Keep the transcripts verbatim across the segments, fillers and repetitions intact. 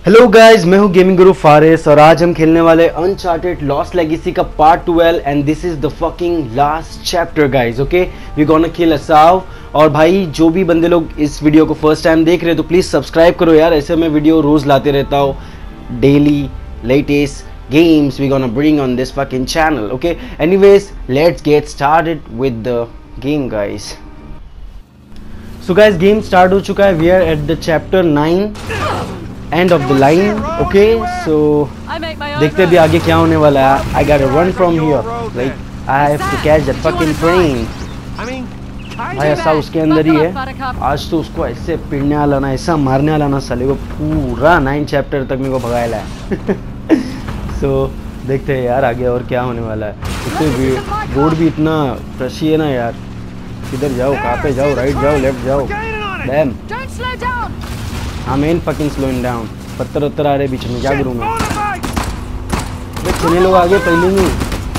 Hello guys, मैं हूँ gaming गुरु फारिस और आज हम खेलने वाले अनचार्टेड लॉस्ट लेगेसी का part twelve and this is the fucking last chapter guys. Okay, we gonna kill Asav. और भाई जो भी बंदे लोग इस वीडियो को फर्स्ट टाइम देख रहे हैं तो प्लीज़ सब्सक्राइब करो यार, ऐसे मैं वीडियो रोज़ लाते रहता हूँ, daily latest games we're gonna bring on this fucking channel. Okay, anyways, let's get started with the game guys. So guys, game start हो चुका है. We are at the chapter nine, end of the line. Okay, so देखते भी आगे क्या होने वाला है. I gotta run from here. Like I have to catch that fucking train. भाई ऐसा उसके अंदर ही है. आज तो उसको ऐसे पिड़ने वाला ना, ऐसा मारने वाला ना साले को, पूरा नाइन चैप्टर तक मेरे को भगाया है. तो so, देखते हैं यार आगे और क्या होने वाला है. उससे रोड भी इतना फ्रेशी है ना यार. किधर जाओ, कहाँ पे जाओ, राइट जाओ, लेफ्ट जाओ. डैम, हाँ मेन फकिंग स्लोइंग डाउन. पत्थर उत्तर आ रहे बीच में, क्या करूँ मैं. कितने लोग आगे पहले नहीं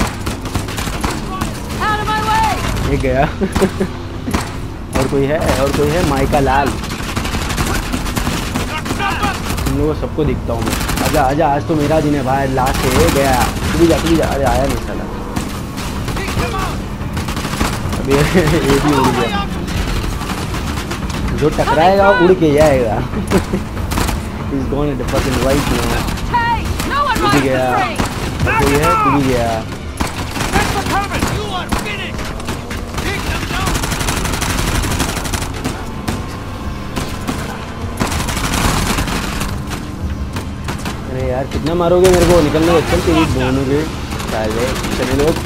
ये गया. और कोई है, और कोई है, माइका लाल. तुम लोगों सबको दिखता हूँ मैं. आजा आजा, आज तो मेरा दिन है भाई. लास्ट है, गया. तू जा तू जा. अरे आया नहीं साला. अभी ये भी उड़ गया. जो टकराएगा उड़ के जाएगा. He's going at the fucking right now. तू भी गया. कोई है, तू भी गया. अरे यार कितना मारोगे मेरे को, निकलने दो. चल तेरी दोनों के साले चले लोग.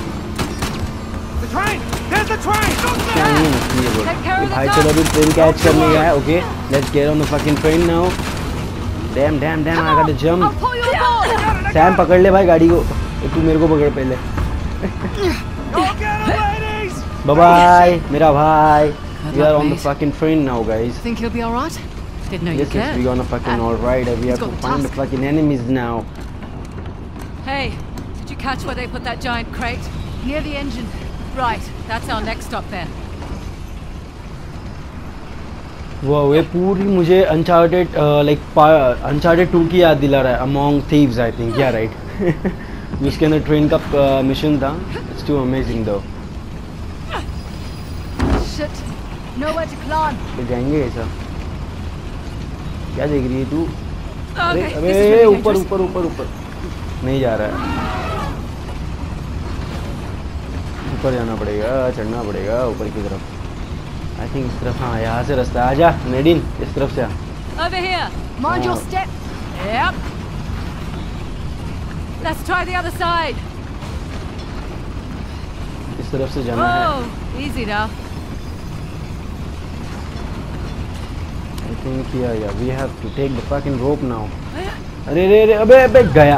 भाई चलो अभी ट्रेन कैच करने गया है. Okay, let's get on the fucking train now. Damn damn damn, I got to jump. Sam पकड़ ले भाई गाड़ी को. तू मेरे को पकड़ पहले. बाय बाय मेरा भाई. We are on the fucking train now guys. Think you'll be all right? Didn't know you Yes, yes, cared. we're gonna fucking all right. We have to find the fucking enemies now. Hey, did you catch where they put that giant crate? Near the engine. Right, that's our next stop there. वो ये पूरी मुझे Uncharted like Uncharted to की याद दिला रहा है. Among Thieves I think. Yeah right. उसके अंदर ट्रेन का मिशन था. It's too amazing though. Shit. Nowhere to climb. तो जाएंगे ऐसा. क्या देख रही है तू? अरे Okay, अबे ऊपर ऊपर ऊपर ऊपर नहीं जा रहा है. ऊपर जाना पड़ेगा, चढ़ना पड़ेगा ऊपर की तरफ. आई थिंक इस तरफ. हाँ यहाँ से रास्ता. आजा नेडिन, इस तरफ से आ. Over here. Mind your step. Yep. Let's try the other side. इस तरफ से जाना है. Oh, easy now. I think yeah yeah we have to take the fucking rope now. अरे रे रे अबे अबे गया.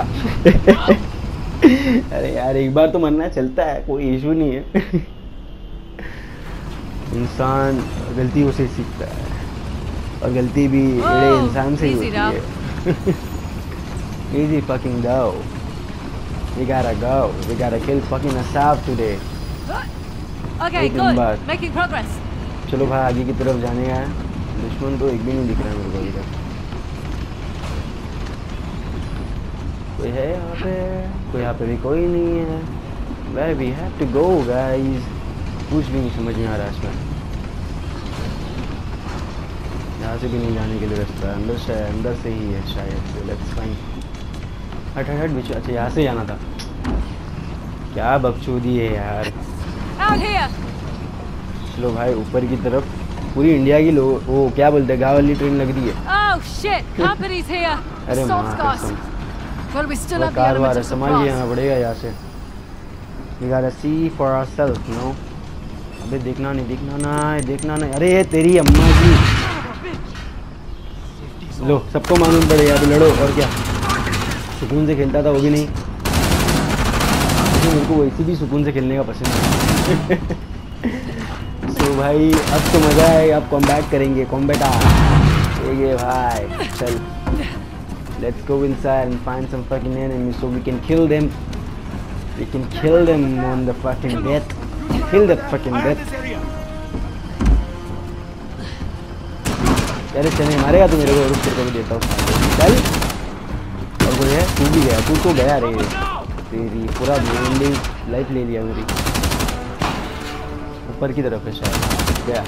अरे यार एक बार तो मरना चलता है, कोई इशू नहीं है. इंसान गलतियों से सीखता है और गलती भी बड़े इंसान से ही होती है. Easy fucking go. We gotta go. We gotta kill fucking Asaf today. Okay, good. Making progress. चलो भाई आगे की तरफ जाने का है. दुश्मन तो एक भी नहीं दिख रहा है मेरे को इधर. कोई है यहाँ पे? कोई यहाँ पे भी कोई नहीं है. Where we have to go guys? कुछ भी नहीं समझ में आ रहा है इसमें. यहाँ से भी नहीं जाने के लिए रास्ता. अंदर से अंदर से ही है शायद. Let's find. हट हट हट बीच. अच्छा यहाँ से जाना था. क्या बकचोदी है यार. चलो भाई ऊपर की तरफ. पूरी इंडिया की लोग वो क्या बोलते हैं, गाँव वाली ट्रेन लग रही है. Oh shit, company's here. अरे माँ कसम. Well, we still have the car war element of संभाल के आना पड़ेगा यहाँ से. We gotta see for ourselves, you know. अबे देखना नहीं, देखना ना, देखना नहीं. अरे तेरी अम्मा जी. लो सबको मालूम पड़ेगा. अभी लड़ो और क्या. सुकून से खेलता था वो भी नहीं. मेरे को वैसे भी सुकून से खेलने का पसंद है. तो भाई अब तो मज़ा है. अब कॉम्बैट करेंगे. कॉम्बैट आ ये भाई. चल let's go inside and find some fucking enemies so we can kill them. We can kill them on the fucking death. Kill that fucking death. चले चले मारेगा तो मेरे को रुक कर भी देता हूँ. चल और कोई है? तू भी गया, तू तो गया रे। तेरी पूरा मेनली लाइफ ले लिया मेरी। ऊपर की तरफ है शायद, गया।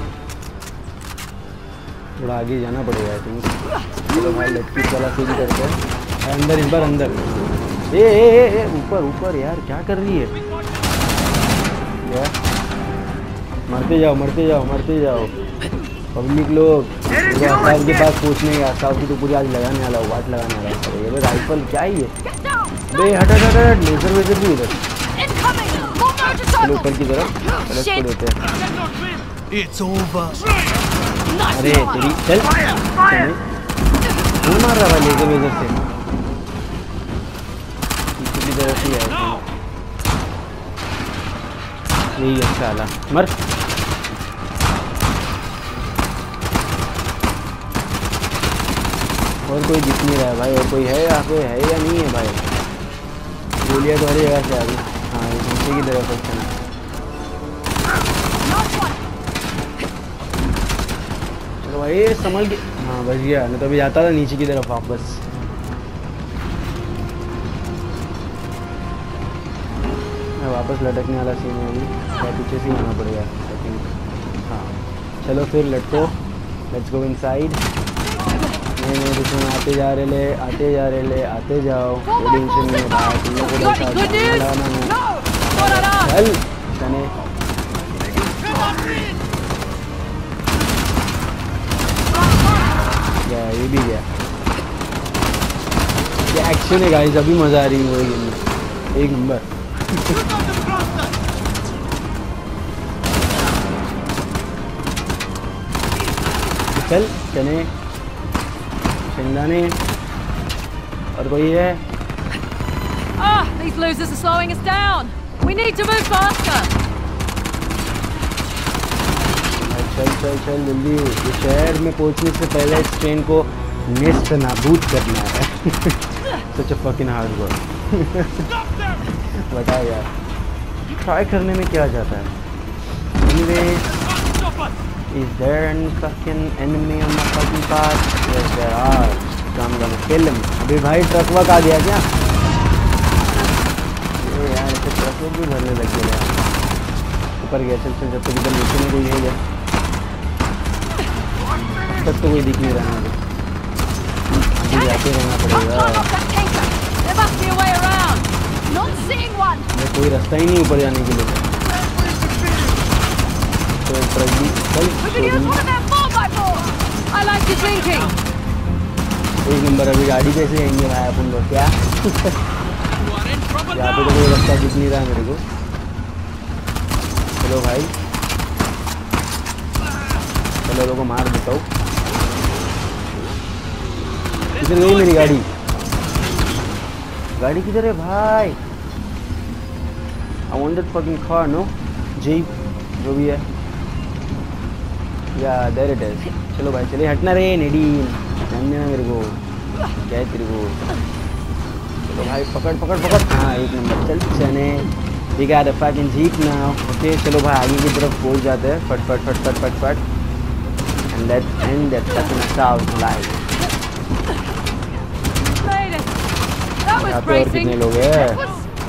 थोड़ा आगे जाना पड़ेगा आई थिंक। चलो भाई लेट्स वाला सीधी करके अंदर, इस बार अंदर। ए ए ए ऊपर ऊपर यार, क्या कर रही है यार? मरते जाओ मरते जाओ मरते जाओ पब्लिक लोग। आसाव के पास पूछने का, आसाव की तो पूरी आज लगाने वाला, वाट लगाने वाला। ये राइफल क्या ही है बे? हट हट हट हट, लेजर वेजर भी इधर। चलो ऊपर की तरफ पलट को देते हैं। अरे तेरी चल, कौन मार रहा है लेजर वेजर से? पीछे की तरफ ही है यही। अच्छा आला मर। और कोई दिख नहीं रहा है भाई। और कोई है यहाँ पे, है या नहीं है भाई? गोलियाँ तो हर जगह से आ रही। हाँ नीचे की तरफ है ना। चलो भाई संभल के। हाँ बच गया, मैं तो अभी जाता था नीचे की तरफ वापस। वापस लटकने वाला सीन है अभी, क्या पीछे से ही आना पड़ेगा आई थिंक। हाँ चलो फिर लटको, लेट्स गो इनसाइड। नहीं नहीं दुश्मन आते जा रहे ले, आते जा रहे ले, आते जाओ। कोई टेंशन नहीं है भाई, तुम लोग को चल चने। गया, ये भी गया। ये एक्शन है गाइस, अभी मजा आ रही है गेम में, एक नंबर। चल चने शेंगदाने। और कोई है? Ah, these losers are slowing us down. We need to move faster. चल चल चल जल्दी, ये शहर में पहुंचने से पहले इस ट्रेन को नेस्त नाबूद करना है। Such a fucking hard work. बताओ यार, ट्राई करने में क्या जाता है? Anyways, is there any fucking enemy on my fucking path? Yes there are. So I'm gonna kill him. अभी भाई ट्रक वर्क आ गया क्या? ये यार ऐसे ट्रक वर्क भी भरने लग गए यार। ऊपर गया, चल चल, जब तक इधर नीचे में कोई है क्या? अब तक तो कोई दिख नहीं रहा मुझे, अभी जाके रहना पड़ेगा। कोई रास्ता ही नहीं ऊपर जाने के लिए। तो ट्रक भी चल, एक नंबर। अभी गाड़ी कैसे जाएंगे भाई अपन लोग? क्या यहाँ पे तो कोई रास्ता दिख नहीं रहा मेरे को। चलो भाई, चलो लोगों को मार देता हूँ। किधर गई मेरी गाड़ी? गाड़ी किधर है भाई? I want that fucking car, no? Jeep, जो भी है। या there it is. चलो भाई चलिए, हटना रे नेडी, ध्यान देना मेरे को। क्या है तेरे को? चलो भाई पकड़ पकड़ पकड़। हाँ एक नंबर, चल चने। We got a fucking jeep now. Okay, चलो भाई आगे की तरफ पहुंच जाते हैं। फट फट फट फट फट फट। And let's end that fucking assault life. यहाँ पे और कितने लोग हैं?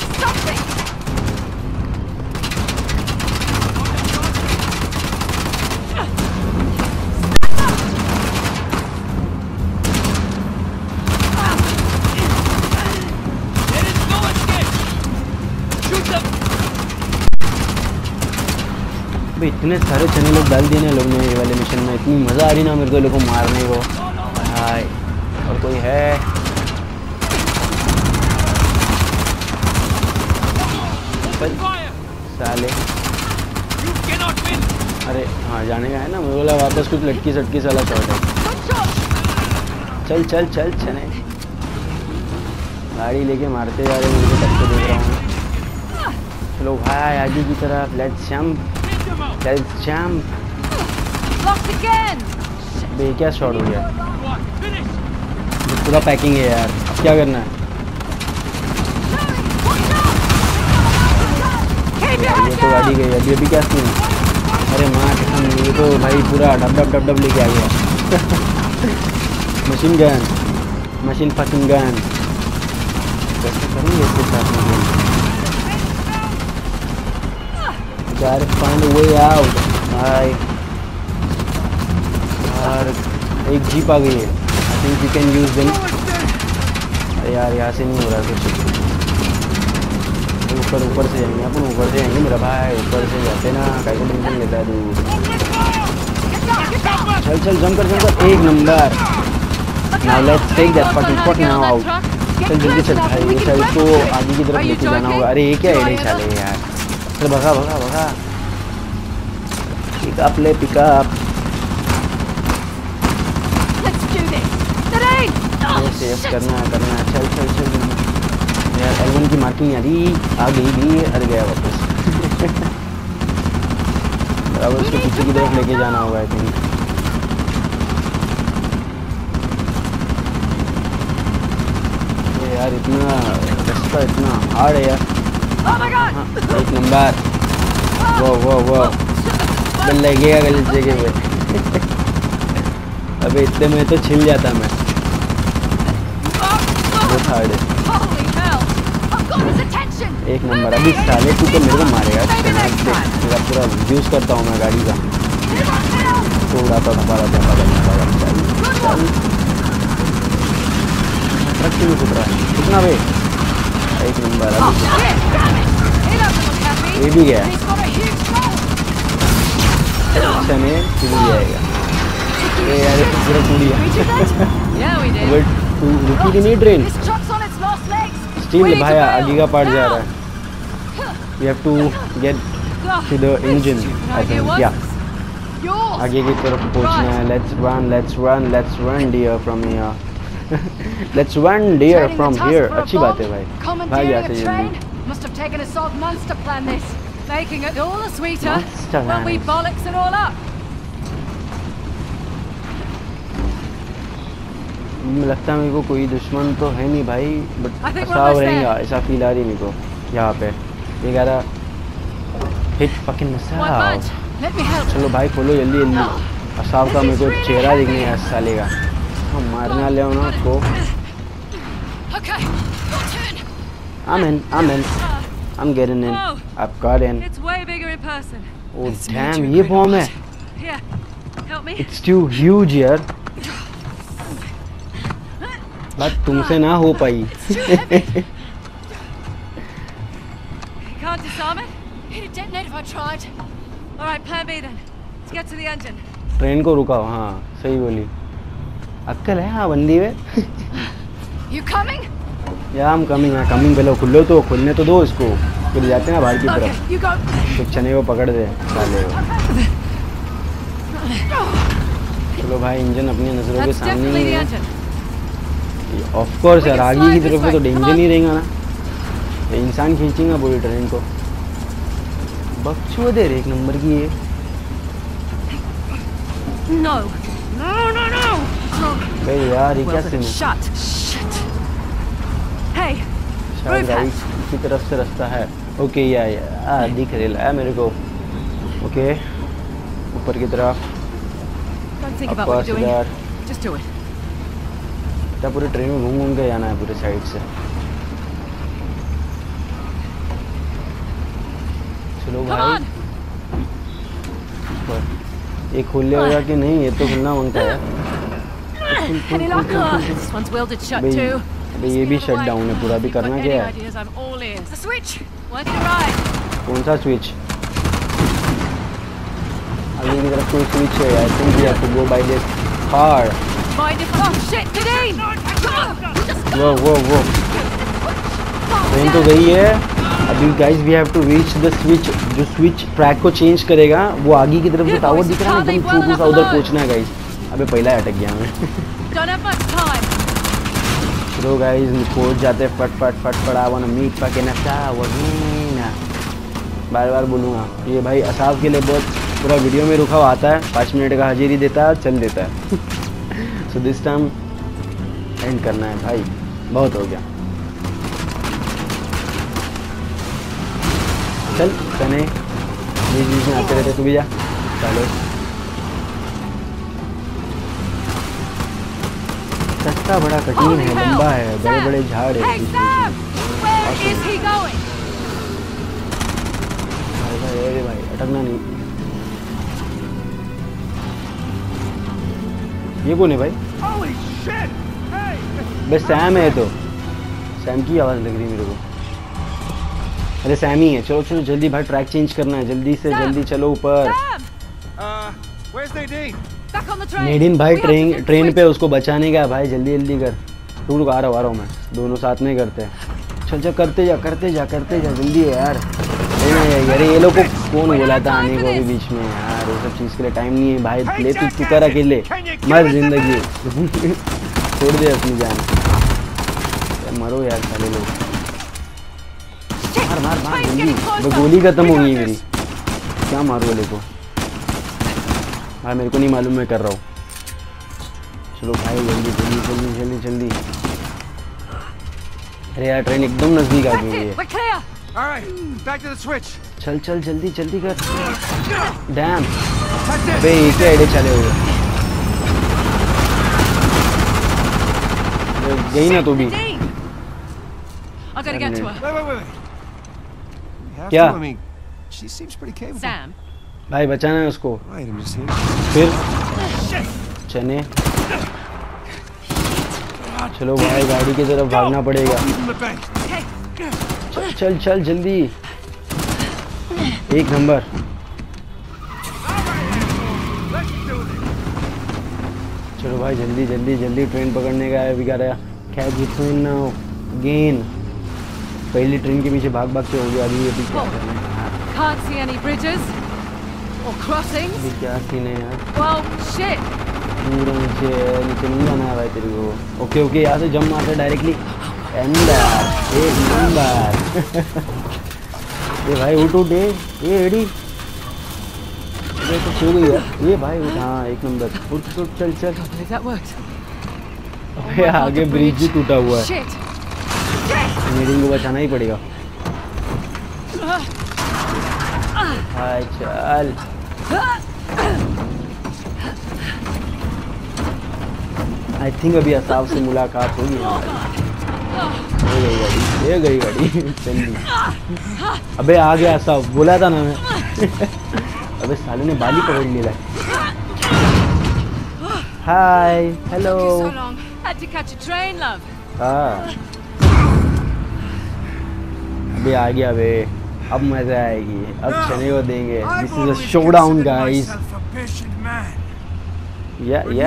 इतने सारे चने लोग डाल दिए ना लोग ने ये वाले मिशन में। इतनी मज़ा आ रही ना मेरे को लोगों को मारने को। हाय और कोई है? साले अरे हाँ जाने का है ना, मुझे बोला वापस कुछ लटकी सटकी साला शॉट है। चल चल चल चने, गाड़ी लेके मारते जा रहे हैं, मुझे तब से देख रहा हूँ। चलो भाई आगे की तरफ, लेट्स जंप लेट्स जंप। बे क्या शॉट हो गया? पूरा पैकिंग है यार, अब क्या करना है? ये तो गाड़ी गई अभी अभी क्या सीन है? अरे माँ कसम, ये तो भाई पूरा डब डब डब डब लेके आ गया। Machine gun, machine fucking gun. कैसे करेंगे इसके साथ में? Gotta find a way out. भाई यार एक जीप आ गई है. I think we can use them. अरे यार यहाँ से नहीं हो रहा कुछ. ऊपर ऊपर से जाएंगे अपन, ऊपर से जाएंगे मेरा भाई, ऊपर से जाते ना. काय को टेंशन लेता है तू? चल चल जंप कर जंप कर. एक number. Now let's take that fucking fuck now out. चल जल्दी चल भाई, ये साइड को आगे की तरफ लेके जाना होगा. अरे ये क्या एडे चाले यार. चल भगा भगा भगा. पिकअप ले पिकअप. सेव करना करना. चल चल चल यार. एलवन की मार्किंग यार आ गई भी. अरे गया वापस. अब उसको पीछे की तरफ लेके जाना होगा आई थिंक. यार इतना रास्ता इतना हार्ड है यार. हाँ, एक नंबर. वो वो वो बल लगेगा गलत जगह पे. अबे इतने में तो छिल जाता मैं. बहुत हार्ड है. एक नंबर. अभी साले तू तो मेरे को मारेगा. मेरा पूरा यूज करता हूँ मैं गाड़ी का. तो उड़ाता था बारह बारह बारह. ट्रक क्यों फुट रहा है कितना बे? एक नंबर. अभी ये भी गया. अच्छा नहीं फिर भी आएगा. ये यार ये पूरा टूट गया. बट तू रुकी भी नहीं ट्रेन. स्टील भाई आगे का पार्ट जा रहा है. We have to get to the engine I think. या आगे की तरफ पहुंचना है. Let's run let's run let's run dear from here. Let's run dear from here. अच्छी बात है भाई. भाई यहाँ से जल्दी. Must have taken us twelve months to plan this, making it all the sweeter when we bollocks it all up. लगता है मेरे को कोई दुश्मन तो है नहीं भाई, बट असाव रहेगा ऐसा फील आ रही मेरे को यहाँ पे. ये कह रहा हिट फकिंग असाव. चलो भाई खोलो जल्दी जल्दी. असाव का मेरे को चेहरा दिखने है साले का. हम मारने वाले हो ना उसको. I'm in, I'm in, I'm getting in. I've got in. Oh damn, ये फॉर्म है. It's too huge यार. बट तुमसे ना हो पाई. ट्रेन को रुकाओ. हाँ सही बोली. अक्कल है हाँ बंदी में. या हम कमिंग है कमिंग. पहले खुलो तो खुलने तो दो इसको. फिर जाते ना बाहर की तरफ. तो चने को पकड़ दे डाले. चलो भाई इंजन अपनी नजरों के सामने ही है. ऑफ कोर्स यार आगे की तरफ तो डेंजर नहीं रहेगा ना. इंसान खींचेगा पूरी ट्रेन को. बकचोद है एक नंबर की ये. No. No, no, no. भाई यार ये क्या सीन है? Hey, शायद राइट की तरफ से रास्ता है. ओके या या दिख रहा है मेरे को. ओके ऊपर की तरफ. ऊपर इधर. क्या पूरी ट्रेन में घूम घूम के जाना है पूरे साइड से. चलो भाई. ये खुल लेगा कि नहीं ये तो खुलना मांगता है. भाई ये भी शट डाउन है पूरा. भी करना क्या है? कौन सा स्विच? आगे की तरफ कोई स्विच है. I think we have to go by this car. वो वो वो ट्रेन तो गई है. अभी guys we have to reach the switch. जो स्विच ट्रैक को चेंज करेगा वो आगे की तरफ जो टावर दिख रहा है एकदम छोटू सा उधर पहुंचना है गाइस. अबे पहला अटक गया मैं. चलो गाइस पहुंच जाते फट फट फट फट. I want to meet fucking Asav. बार बार बोलूँगा ये भाई असाव के लिए बहुत पूरा वीडियो में रुका हुआ आता है. पाँच मिनट का हाजिरी देता है चल देता है. सो दिस टाइम एंड करना है भाई. बहुत हो गया. चल चने बीच बीच में आते रहते. तू भी जा. चलो रास्ता बड़ा कठिन है. लंबा है. बड़े बड़े झाड़ है. is he going? भाई भाई अरे भाई अटकना नहीं। ये कौन है भाई? बस सैम है तो। सैम की आवाज लग रही है मेरे को। अरे सैम ही है। चलो चलो जल्दी भाई ट्रैक चेंज करना है जल्दी से जल्दी चलो ऊपर। नेडिन भाई ट्रेन ट्रेन पे उसको बचाने का भाई जल्दी जल्दी कर। तू रुक आ रहा हूँ आ रहा हूँ मैं दोनों साथ में करते हैं। चल चल करते जा करते जा करते जा जल्दी है यार। अरे ये लोग को कौन बोला था आने को अभी बीच में यार वो सब चीज़ के लिए टाइम नहीं है भाई। ले तू तू कर अकेले मर जिंदगी छोड़ दे अपनी जान। मरो यार सारे लोग। मार मार मार जल्दी गोली खत्म हो गई मेरी। क्या मारू वाले को भाई मेरे को नहीं मालूम मैं कर रहा हूँ। चलो भाई जल्दी जल्दी जल्दी जल्दी जल्दी। अरे यार ट्रेन एकदम नजदीक आ गई है। चल चल जल्दी जल्दी कर। डैम बे क्या एडे चले हुए गई ना तू भी। क्या भाई बचाना है उसको। फिर चने चलो भाई गाड़ी की तरफ भागना पड़ेगा। चल चल चल जल्दी एक नंबर। चलो भाई जल्दी जल्दी जल्दी ट्रेन पकड़ने का है। बिगाड़ा catch the train now again. पहली ट्रेन के पीछे भाग भाग के हो गया। अभी ये भी क्या करना है। Can't see any bridges or crossings. ये क्या सीन है यार। Well, shit. पूरा नीचे नीचे नहीं जाना है भाई तेरे को। ओके ओके यहाँ से जंप मारते डायरेक्टली अंदर एक नंबर। ये भाई उठ उठ ये एडी ये तो सो गई है ये भाई उठ। हाँ एक नंबर उठ उठ चल चल। अबे आगे ब्रिज ही टूटा हुआ है। नीडिंग को बचाना ही पड़ेगा। हाय चल आई थिंक अभी असाव से मुलाकात होगी हमारी। हो गई गाड़ी ये गई गाड़ी जल्दी। अबे आ गया असाव बोला था ना मैं। अबे साले ने बाली पकड़ लिया। Hi hello. हाँ अबे आ गया बे अब मजा आएगी। अब चने को देंगे। This is a showdown guys. या या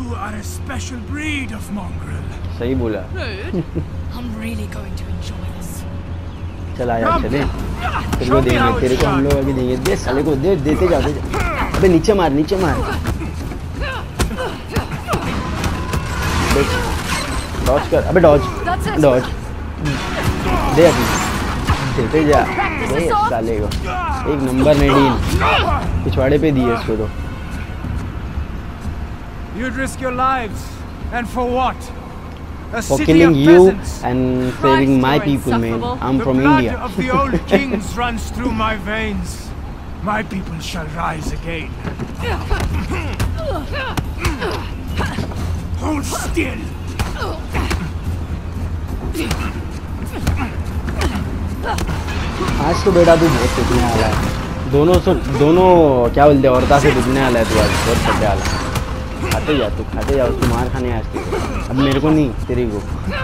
सही बोला। चल आया चले तेरे को देंगे तेरे को हम लोग अभी देंगे। दे साले को दे देते जाते जा। अबे नीचे मार नीचे मार। डॉज कर अबे डॉज डॉज दे अभी देते जा। दे साले को एक नंबर नेडीन पिछवाड़े पे दिए इसको तो। You'd risk your lives, and for what? A For city killing of you peasants. and saving my people, man. I'm from The India. blood of the old kings runs through my veins. My people shall rise again. Hold still. आज तो बेटा तू बहुत पिटने वाला है। दोनों से दोनों क्या बोलते हैं औरता से पिटने वाला है तू आज बहुत पिटने वाला है। खाते जा तू खाते जा उसको मार खाने आज तेरे। अब मेरे को नहीं तेरे को।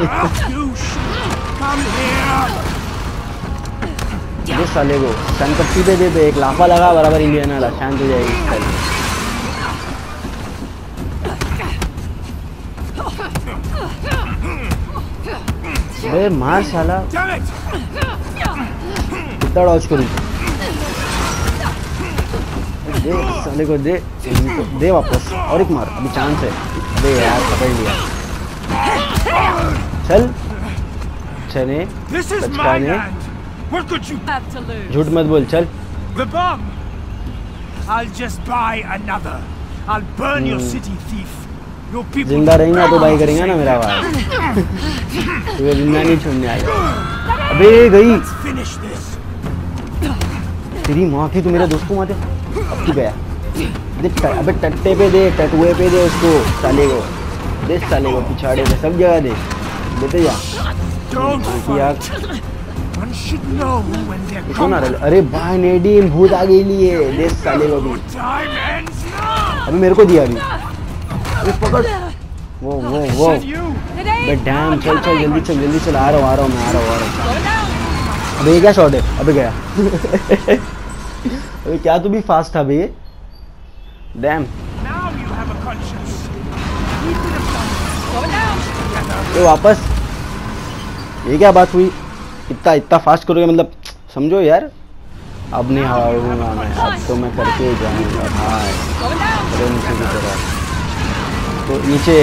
दे साले को संपत्ति पे दे दे एक लाफा लगा बराबर इंडियन वाला शांत हो जाएगी। बे मार साला कितना डॉज करूँ। दे साले को दे दे वापस और एक मार अभी चांस है। अबे यार पकड़ लिया। चल चने बचकाने झूठ मत बोल चल। The bomb. I'll just buy another. I'll burn your city, thief. Your people. जिंदा रहेगा तो भाई करेंगे ना मेरा भाई। तुझे जिंदा नहीं छोड़ने आएगा। अबे गई। तेरी माँ की तू मेरे दोस्त को मारे। अब तू गया। दे अबे टट्टे पे दे टटुए पे दे उसको साले को। दे साले को पिछाड़े पे सब जगह दे देते जा। One should know when they're कौन आ coming. रहा है? अरे भाई नेडीम भूत आ गई लिए देश साले को भी। Your time ends now. अभी मेरे को दिया अभी। अरे पकड़। वो वो वो। Said you. बे डैम चल चल जल्दी चल जल्दी चल आ रहा हूँ आ रहा हूँ मैं आ रहा हूँ आ रहा हूँ। अबे ये क्या शॉट है? अबे गया। अबे क्या तू भी फास्ट था भैया? Damn. Now you have a conscience. We could have done this. ये वापस। ये क्या बात हुई? इतना इतना फास्ट करोगे मतलब समझो यार। अब नहीं हारूंगा मैं, अब तो मैं करके ही जाऊंगा भाई। अरे नीचे की तरफ तो नीचे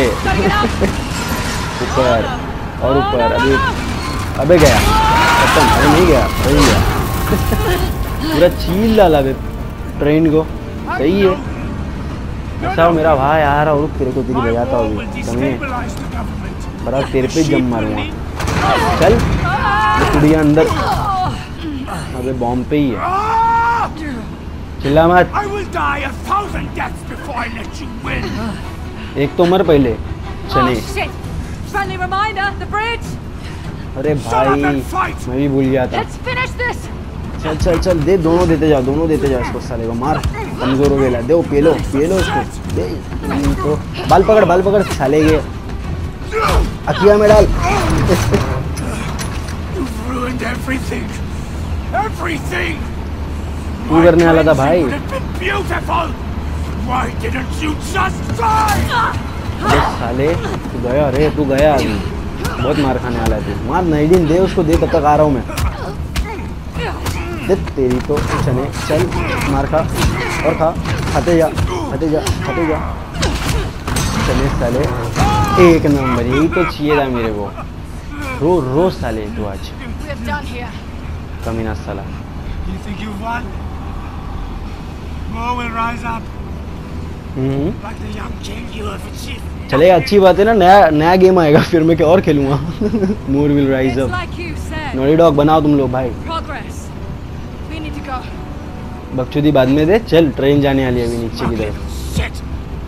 ऊपर और ऊपर। अभी अबे गया खत्म। अरे नहीं गया सही गया। पूरा चील डाला बे ट्रेन को। सही है ऐसा मेरा भाई आ रहा और तेरे को तेरी बजाता होगी कमी बड़ा तेरे पे जम मारूंगा। चल कुड़िया अंदर। अबे बॉम्ब पे ही है। चिल्ला मत। I will die a thousand deaths before I let you win. एक तो मर पहले चने। Oh shit! Friendly reminder, the bridge. अरे भाई मैं भी भूल गया था। Let's finish this. चल चल चल दे दोनों देते जाओ दोनों देते जाओ इसको साले को मार। कमजोर हो गया दे वो पेलो पेलो इसको दे। तो बाल पकड़ बाल पकड़ साले के अकिया में डाल। You've ruined everything. Everything. तू करने वाला था भाई। Would have been beautiful. Why didn't you just die? अरे साले तू गया रे तू गया अभी बहुत मार खाने वाला है तू। मार नाइडिन दे उसको दे तब तक आ रहा हूँ मैं। दे तेरी तो चने चल मार खा और खा खाते जा खाते जा खाते जा। चले साले एक नंबर यही तो चाहिए था मेरे को। रो रो साले तू आज We're done here. कमीना साला। You think you've won? More will rise up hmm like the young king you have achieved. चलेगा अच्छी बात है ना। नया नया गेम आएगा फिर मैं क्या और खेलूंगा। More will rise It's up. like you said. Naughty dog बनाओ तुम लोग भाई। Progress. We need to go. बकचोदी बाद में दे। चल ट्रेन जाने वाली है अभी नीचे की तरफ। Shit.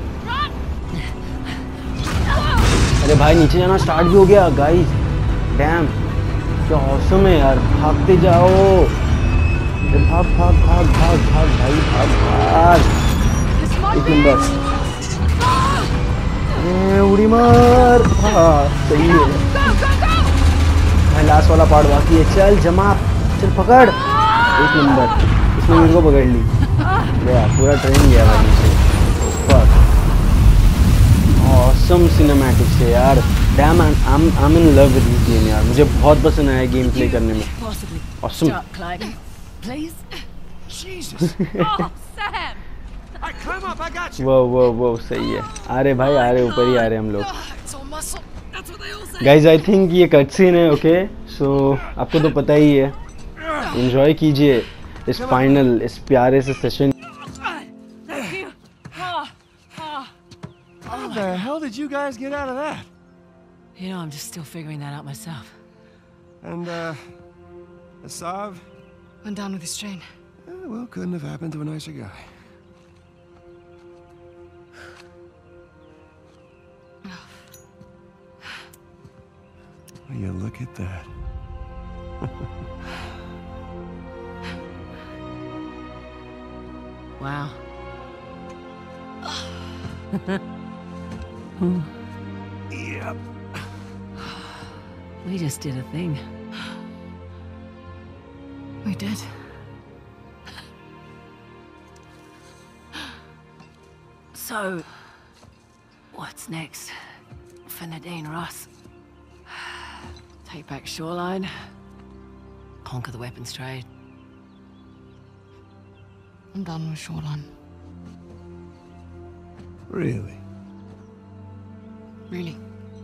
अरे भाई नीचे जाना स्टार्ट भी हो गया गाइस। डैम क्या औसम है यार। भागते जाओ अरे भाग भाग भाग भाग भाग भाई भाग भाग। This might एक be. नंबर। अरे उड़ी मार। हाँ सही है Go go go. भाई लास्ट वाला पार्ट बाकी है। चल जमा चल पकड़ एक नंबर। इसने मेरे को पकड़ ली गया पूरा ट्रेन गया भाई नीचे। फक ऑसम सिनेमैटिक्स है यार। Damn I am in love with this game यार। मुझे बहुत पसंद आया गेम प्ले करने में। Possibly. Awesome. Start climbing, please. Jesus. Oh, Sam. I climb up. I got you. वो वो वो सही है। आ रहे भाई आ रहे ऊपर ही आ रहे हम लोग। It's all muscle. That's what they all say. Guys I think ये कट सीन है ओके। सो आपको तो पता ही है। एंजॉय कीजिए इस फाइनल इस प्यारे से session. Thank you. Ah, ah. How the hell did you guys get out of that? You know, I'm just still figuring that out myself. And, uh, Asav? Went down with his train. Eh, well, couldn't have happened to a nicer guy. Will you look at that? Wow. Yep. We just did a thing. We did. So, what's next for Nadine Ross? Take back Shoreline, conquer the weapons trade. I'm done with Shoreline. Really? Really.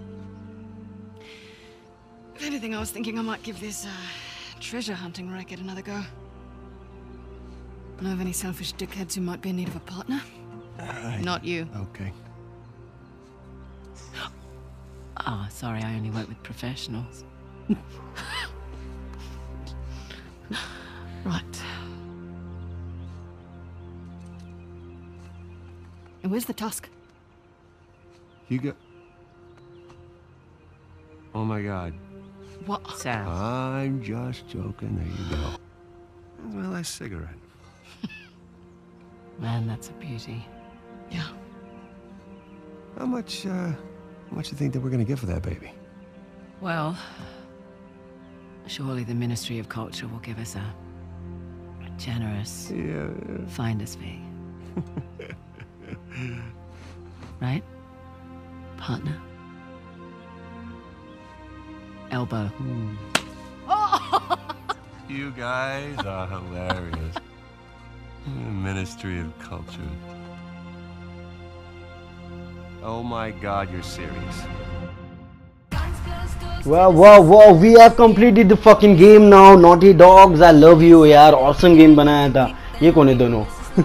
If anything, I was thinking I might give this uh, treasure hunting racket another go. Know of any selfish dickheads who might be in need of a partner? I... Not you. Okay. Oh, sorry, I only work with professionals. Right. And where's the tusk? You got... Oh my god. What? Sam. I'm just joking. There you go. That's my last cigarette. Man, that's a beauty. Yeah. How much, uh, how much you think that we're gonna get for that baby? Well, surely the Ministry of Culture will give us a, a generous Yeah. finder's fee. Right? Partner? Elbow. You guys are hilarious. Ministry of Culture. Oh my God, you're serious. Wow, wow, wow, we have completed the fucking game now. Naughty Dogs, I love you यार. Awesome game बनाया था. ये कौन है दोनों?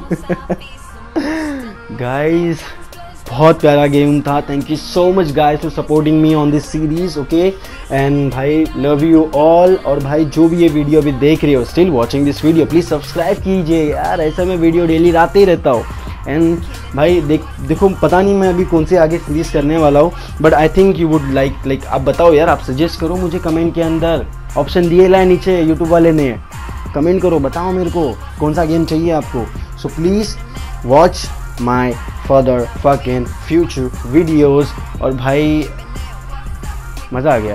Guys, बहुत प्यारा game था. Thank you so much guys for supporting me on this series, okay? And भाई love you all. और भाई जो भी ये वीडियो अभी देख रहे हो, still watching this video, please subscribe कीजिए यार. ऐसा मैं वीडियो डेली लाते ही रहता हूँ. एंड भाई देख देखो पता नहीं मैं अभी कौन से आगे सीरीज करने वाला हूँ, but I think you would like like आप बताओ यार, आप सजेस्ट करो मुझे कमेंट के अंदर. ऑप्शन दिए ला है नीचे यूट्यूब वाले ने. कमेंट करो, बताओ मेरे को कौन सा गेम चाहिए आपको. So please watch my further fucking future videos. और भाई मज़ा आ गया.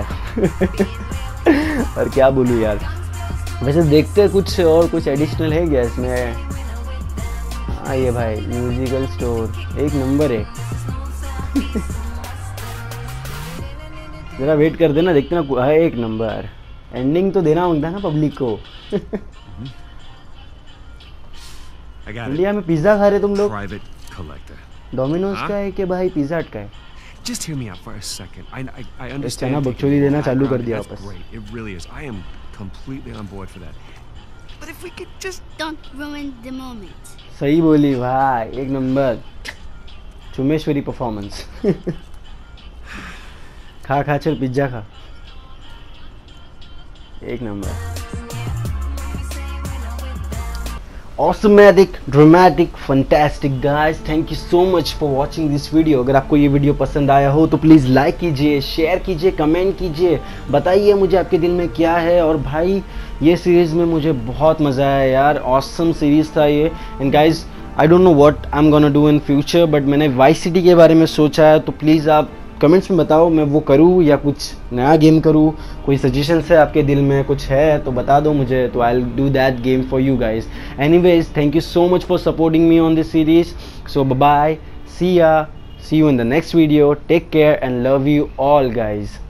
और क्या बोलूँ यार. वैसे देखते कुछ और कुछ एडिशनल है क्या इसमें. हाँ ये भाई म्यूजिकल स्टोर एक नंबर है. जरा वेट कर देना, देखते ना है एक नंबर. एंडिंग तो देना होता है ना पब्लिक को. इंडिया में पिज्जा खा रहे तुम लोग. डोमिनोज का है कि भाई पिज्जा हट का है. Just hear me out for a second. I, I, I understand. चना बकचोदी देना चालू कर दिया That's वापस. great. It really is. I am completely on board for that. But if we could just Don't ruin the moment. सही बोली भाई, एक नंबर. चुमेश्वरी परफॉर्मेंस. खा खा चल पिज्जा खा. एक number. Awesome-matic, dramatic, fantastic guys. Thank you so much for watching this video. अगर आपको ये वीडियो पसंद आया हो तो प्लीज़ लाइक कीजिए, शेयर कीजिए, कमेंट कीजिए, बताइए मुझे आपके दिल में क्या है. और भाई ये सीरीज़ में मुझे बहुत मज़ा आया यार. ऑसम सीरीज़ था ये. And guys I don't know what I am gonna do in future, but मैंने वाइस सिटी के बारे में सोचा है. तो प्लीज़ आप कमेंट्स में बताओ मैं वो करूँ या कुछ नया गेम करूँ. कोई सजेशन है आपके दिल में कुछ है तो बता दो मुझे, तो I will do that game for you guys. Anyways thank you so much for supporting me on this series. So bye, see ya, see you in the next video. Take care and love you all guys.